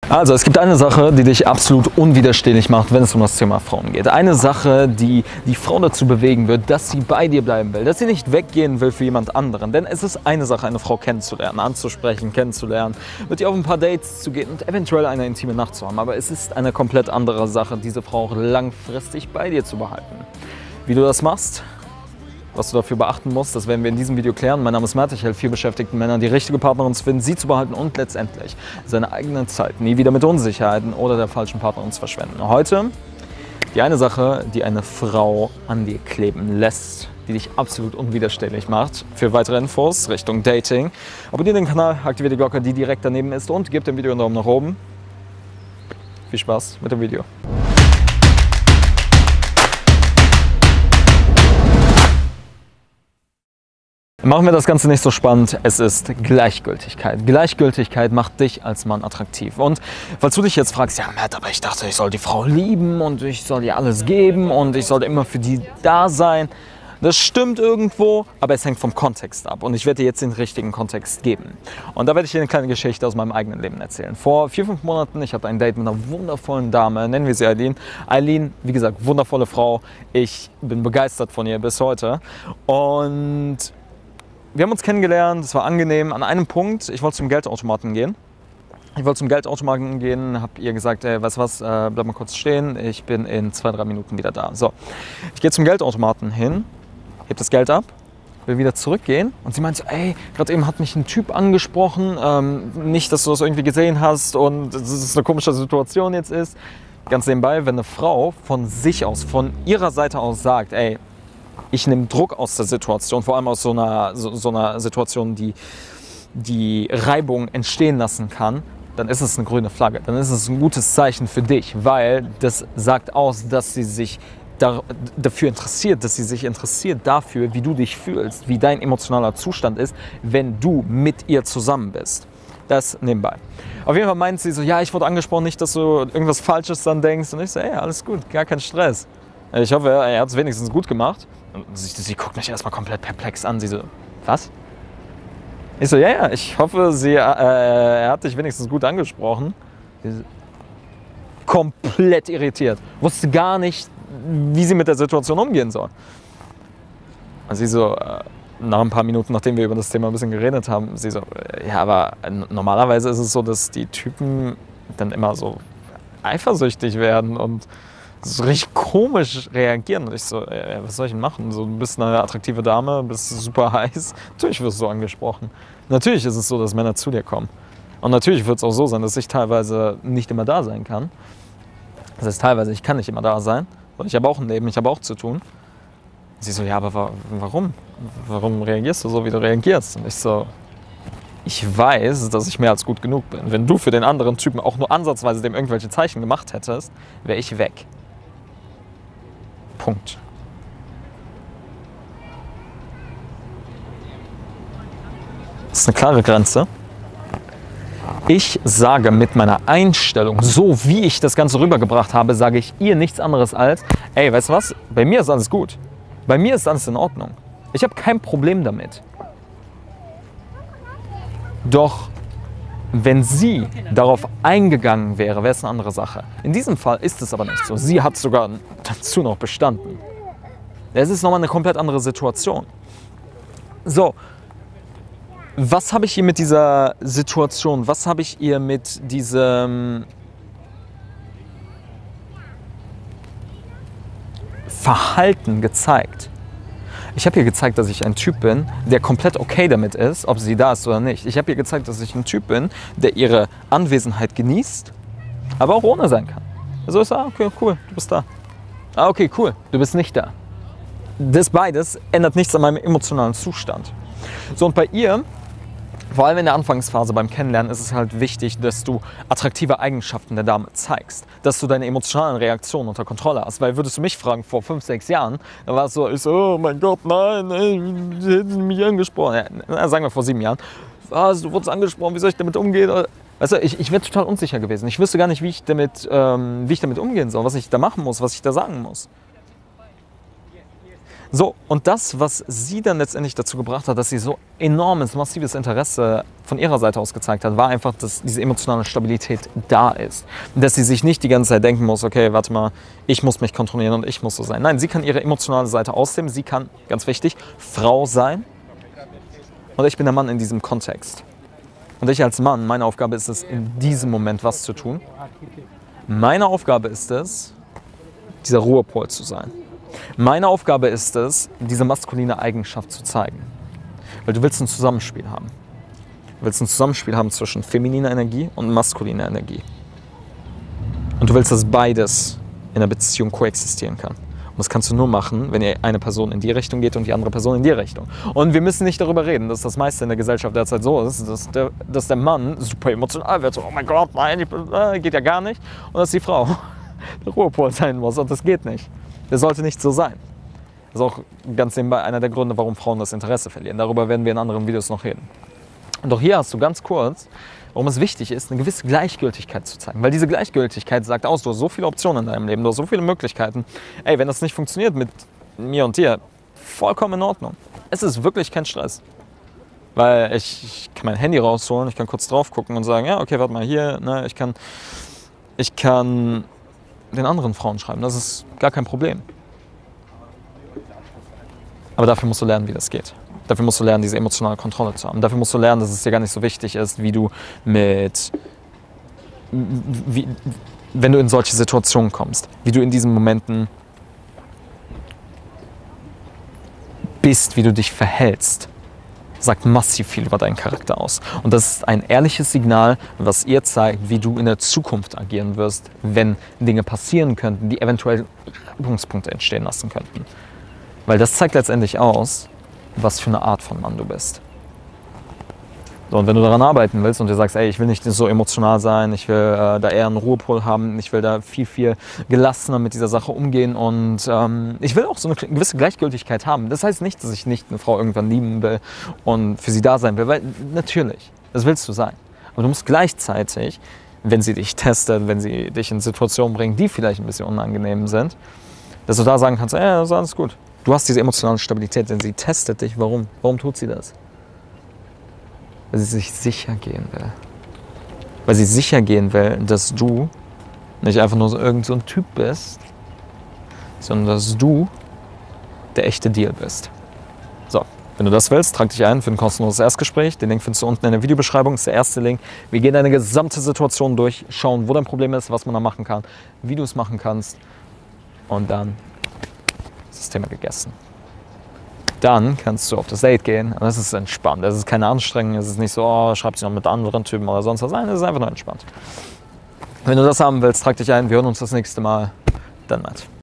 Also es gibt eine Sache, die dich absolut unwiderstehlich macht, wenn es um das Thema Frauen geht. Eine Sache, die die Frau dazu bewegen wird, dass sie bei dir bleiben will, dass sie nicht weggehen will für jemand anderen. Denn es ist eine Sache, eine Frau kennenzulernen, anzusprechen, kennenzulernen, mit ihr auf ein paar Dates zu gehen und eventuell eine intime Nacht zu haben. Aber es ist eine komplett andere Sache, diese Frau auch langfristig bei dir zu behalten. Wie du das machst, was du dafür beachten musst, das werden wir in diesem Video klären. Mein Name ist Mert, ich helfe vier beschäftigten Männern, die richtige Partnerin zu finden, sie zu behalten und letztendlich seine eigene Zeit nie wieder mit Unsicherheiten oder der falschen Partnerin zu verschwenden. Heute die eine Sache, die eine Frau an dir kleben lässt, die dich absolut unwiderstehlich macht. Für weitere Infos Richtung Dating, abonniere den Kanal, aktiviere die Glocke, die direkt daneben ist und gib dem Video einen Daumen nach oben. Viel Spaß mit dem Video. Machen wir das Ganze nicht so spannend, es ist Gleichgültigkeit. Gleichgültigkeit macht dich als Mann attraktiv. Und falls du dich jetzt fragst, ja Matt, aber ich dachte, ich soll die Frau lieben und ich soll ihr alles geben und ich soll immer für die da sein. Das stimmt irgendwo, aber es hängt vom Kontext ab und ich werde dir jetzt den richtigen Kontext geben. Und da werde ich dir eine kleine Geschichte aus meinem eigenen Leben erzählen. Vor 4-5 Monaten, ich hatte ein Date mit einer wundervollen Dame, nennen wir sie Eileen. Eileen, wie gesagt, wundervolle Frau. Ich bin begeistert von ihr bis heute. Und wir haben uns kennengelernt, es war angenehm. An einem Punkt, ich wollte zum Geldautomaten gehen. Habe ihr gesagt, ey, weißt du was, bleib mal kurz stehen, ich bin in 2-3 Minuten wieder da. So, ich gehe zum Geldautomaten hin, heb das Geld ab, will wieder zurückgehen und sie meint so, ey, gerade eben hat mich ein Typ angesprochen, nicht, dass du das irgendwie gesehen hast und dass es eine komische Situation jetzt ist. Ganz nebenbei, wenn eine Frau von sich aus, von ihrer Seite aus sagt, ey, ich nehme Druck aus der Situation, vor allem aus so einer Situation, die Reibung entstehen lassen kann, dann ist es eine grüne Flagge. Dann ist es ein gutes Zeichen für dich, weil das sagt aus, dass sie sich dafür interessiert, dass sie sich interessiert dafür, wie du dich fühlst, wie dein emotionaler Zustand ist, wenn du mit ihr zusammen bist. Das nebenbei. Auf jeden Fall meint sie so, ja, ich wurde angesprochen, nicht, dass du irgendwas Falsches dann denkst. Und ich so, ey, alles gut, gar kein Stress. Ich hoffe, er hat es wenigstens gut gemacht. Und sie guckt mich erstmal komplett perplex an. Sie so, was? Ich so, ja, ich hoffe, er hat dich wenigstens gut angesprochen. Sie so, komplett irritiert. Wusste gar nicht, wie sie mit der Situation umgehen soll. Und sie so, nach ein paar Minuten, nachdem wir über das Thema ein bisschen geredet haben, sie so, ja, aber normalerweise ist es so, dass die Typen dann immer so eifersüchtig werden und so richtig komisch reagieren. Und ich so, ja, was soll ich denn machen? So, du bist eine attraktive Dame, bist super heiß. Natürlich wirst du angesprochen. Natürlich ist es so, dass Männer zu dir kommen. Und natürlich wird es auch so sein, dass ich teilweise nicht immer da sein kann. Das heißt, teilweise, ich kann nicht immer da sein. Und ich habe auch ein Leben, ich habe auch zu tun. Sie so, ja, aber warum? Warum reagierst du so, wie du reagierst? Und ich so, ich weiß, dass ich mehr als gut genug bin. Wenn du für den anderen Typen auch nur ansatzweise dem irgendwelche Zeichen gemacht hättest, wäre ich weg. Punkt. Das ist eine klare Grenze. Ich sage mit meiner Einstellung, so wie ich das Ganze rübergebracht habe, sage ich ihr nichts anderes als, ey, weißt du was, bei mir ist alles gut. Bei mir ist alles in Ordnung. Ich habe kein Problem damit. Doch wenn sie darauf eingegangen wäre, wäre es eine andere Sache. In diesem Fall ist es aber nicht so. Sie hat sogar dazu noch bestanden. Es ist nochmal eine komplett andere Situation. So, was habe ich ihr mit dieser Situation, was habe ich ihr mit diesem Verhalten gezeigt? Ich habe ihr gezeigt, dass ich ein Typ bin, der komplett okay damit ist, ob sie da ist oder nicht. Ich habe ihr gezeigt, dass ich ein Typ bin, der ihre Anwesenheit genießt, aber auch ohne sein kann. Also ist, okay, cool, du bist da. Okay, cool, du bist nicht da. Das beides ändert nichts an meinem emotionalen Zustand. So, und bei ihr, vor allem in der Anfangsphase beim Kennenlernen, ist es halt wichtig, dass du attraktive Eigenschaften der Dame zeigst. Dass du deine emotionalen Reaktionen unter Kontrolle hast. Weil würdest du mich fragen, vor 5-6 Jahren, dann war es so, ich so, oh mein Gott, nein, ey, sie hätten mich angesprochen. Ja, sagen wir vor 7 Jahren. Was, du wurdest angesprochen, wie soll ich damit umgehen? Weißt du, ich wäre total unsicher gewesen. Ich wüsste gar nicht, wie ich damit umgehen soll, was ich da machen muss, was ich da sagen muss. So, und das, was sie dann letztendlich dazu gebracht hat, dass sie so enormes, massives Interesse von ihrer Seite aus gezeigt hat, war einfach, dass diese emotionale Stabilität da ist. Dass sie sich nicht die ganze Zeit denken muss, okay, warte mal, ich muss mich kontrollieren und ich muss so sein. Nein, sie kann ihre emotionale Seite ausleben, sie kann, ganz wichtig, Frau sein. Und ich bin der Mann in diesem Kontext. Und ich als Mann, meine Aufgabe ist es, in diesem Moment was zu tun. Meine Aufgabe ist es, dieser Ruhepol zu sein. Meine Aufgabe ist es, diese maskuline Eigenschaft zu zeigen. Weil du willst ein Zusammenspiel haben. Du willst ein Zusammenspiel haben zwischen femininer Energie und maskuliner Energie. Und du willst, dass beides in einer Beziehung koexistieren kann. Und das kannst du nur machen, wenn eine Person in die Richtung geht und die andere Person in die Richtung. Und wir müssen nicht darüber reden, dass das meiste in der Gesellschaft derzeit so ist, dass der Mann super emotional wird. So, oh mein Gott, nein, geht ja gar nicht. Und dass die Frau der Ruhepol sein muss. Und das geht nicht. Das sollte nicht so sein. Das ist auch ganz nebenbei einer der Gründe, warum Frauen das Interesse verlieren. Darüber werden wir in anderen Videos noch reden. Und auch hier hast du ganz kurz, warum es wichtig ist, eine gewisse Gleichgültigkeit zu zeigen. Weil diese Gleichgültigkeit sagt aus, du hast so viele Optionen in deinem Leben, du hast so viele Möglichkeiten. Ey, wenn das nicht funktioniert mit mir und dir, vollkommen in Ordnung. Es ist wirklich kein Stress. Weil ich kann mein Handy rausholen, ich kann kurz drauf gucken und sagen, ja, okay, warte mal hier, ne, ich kann den anderen Frauen schreiben, das ist gar kein Problem. Aber dafür musst du lernen, wie das geht. Dafür musst du lernen, diese emotionale Kontrolle zu haben. Dafür musst du lernen, dass es dir gar nicht so wichtig ist, wenn du in solche Situationen kommst, wie du in diesen Momenten bist, wie du dich verhältst. Sagt massiv viel über deinen Charakter aus. Und das ist ein ehrliches Signal, was ihr zeigt, wie du in der Zukunft agieren wirst, wenn Dinge passieren könnten, die eventuell Reibungspunkte entstehen lassen könnten. Weil das zeigt letztendlich aus, was für eine Art von Mann du bist. So, und wenn du daran arbeiten willst und dir sagst, ey, ich will nicht so emotional sein, ich will da eher einen Ruhepol haben, ich will da viel gelassener mit dieser Sache umgehen und ich will auch so eine gewisse Gleichgültigkeit haben. Das heißt nicht, dass ich nicht eine Frau irgendwann lieben will und für sie da sein will, weil natürlich, das willst du sein. Aber du musst gleichzeitig, wenn sie dich testet, wenn sie dich in Situationen bringt, die vielleicht ein bisschen unangenehm sind, dass du da sagen kannst, ey, das ist alles gut. Du hast diese emotionale Stabilität, denn sie testet dich. Warum? Warum tut sie das? Weil sie sich sicher gehen will. Weil sie sicher gehen will, dass du nicht einfach nur irgend so ein Typ bist, sondern dass du der echte Deal bist. So, wenn du das willst, trag dich ein für ein kostenloses Erstgespräch. Den Link findest du unten in der Videobeschreibung. Das ist der erste Link. Wir gehen deine gesamte Situation durch, schauen, wo dein Problem ist, was man da machen kann, wie du es machen kannst. Und dann ist das Thema gegessen. Dann kannst du auf das Date gehen und das ist entspannt. Das ist keine Anstrengung, es ist nicht so, oh, schreib sie noch mit anderen Typen oder sonst was. Nein, es ist einfach nur entspannt. Wenn du das haben willst, trag dich ein. Wir hören uns das nächste Mal. Dann Matt.